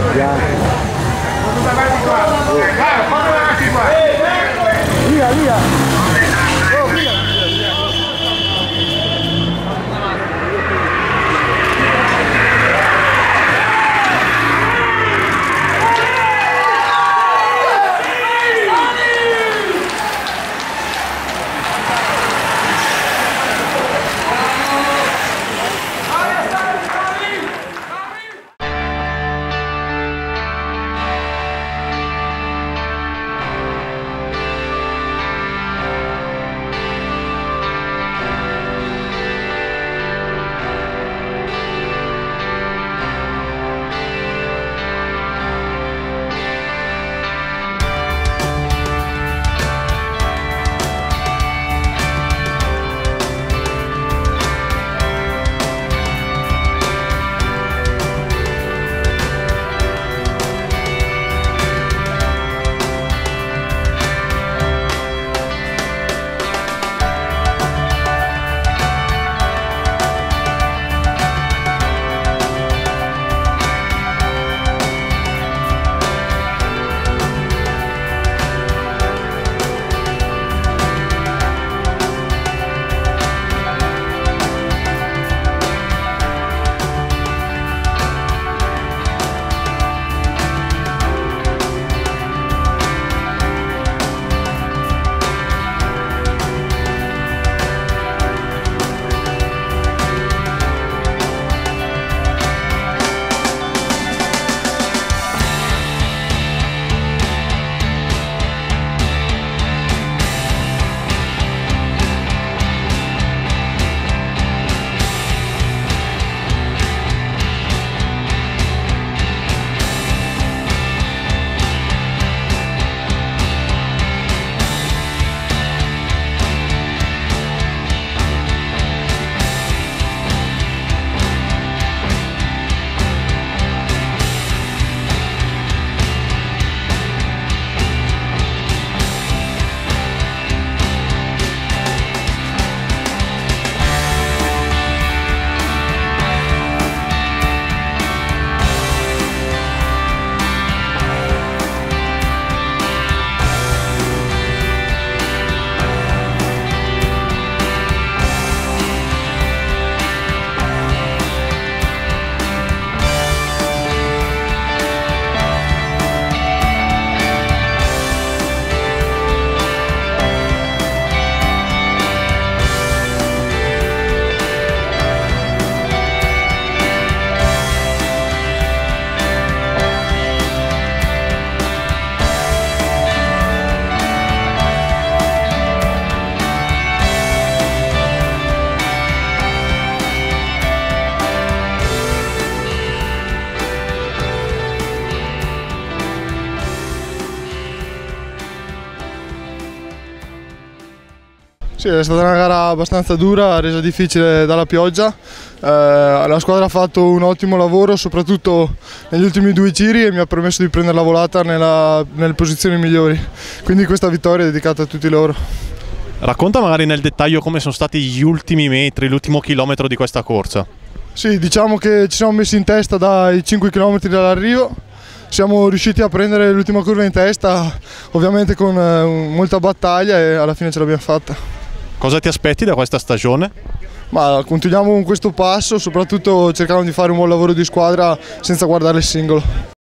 Via, via! Sì, è stata una gara abbastanza dura, resa difficile dalla pioggia. La squadra ha fatto un ottimo lavoro, soprattutto negli ultimi due giri, e mi ha permesso di prendere la volata nelle posizioni migliori. Quindi questa vittoria è dedicata a tutti loro. Racconta magari nel dettaglio come sono stati gli ultimi metri, l'ultimo chilometro di questa corsa. Sì, diciamo che ci siamo messi in testa dai 5 km dall'arrivo. Siamo riusciti a prendere l'ultima curva in testa, ovviamente con molta battaglia, e alla fine ce l'abbiamo fatta. Cosa ti aspetti da questa stagione? Ma continuiamo con questo passo, soprattutto cercando di fare un buon lavoro di squadra senza guardare il singolo.